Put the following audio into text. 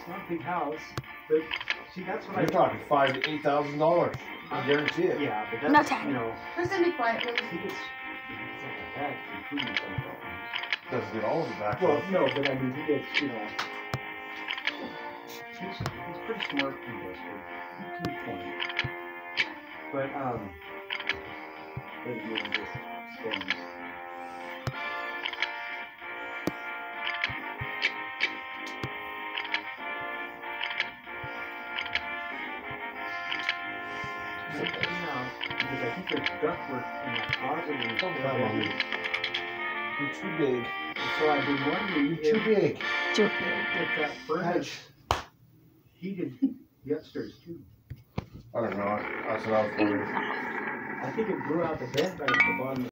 It's not a big house, but see, that's what You're talking $5,000 to $8,000. I guarantee it. Yeah, but No that's, time. you know, Listen, be quiet, please. he gets like that, including some problems. Doesn't get all of it back. Well, no, but I mean, he gets, you know, he's pretty smart investor. To a point. But, doesn't mean he just spends. Because I think there's ductwork in that closet and it's already. You're too big. So I've been wondering You're too big. Too big. if that furnace heated the upstairs too. I don't know. That's what I was wondering. I think it blew out the vent right at the bottom.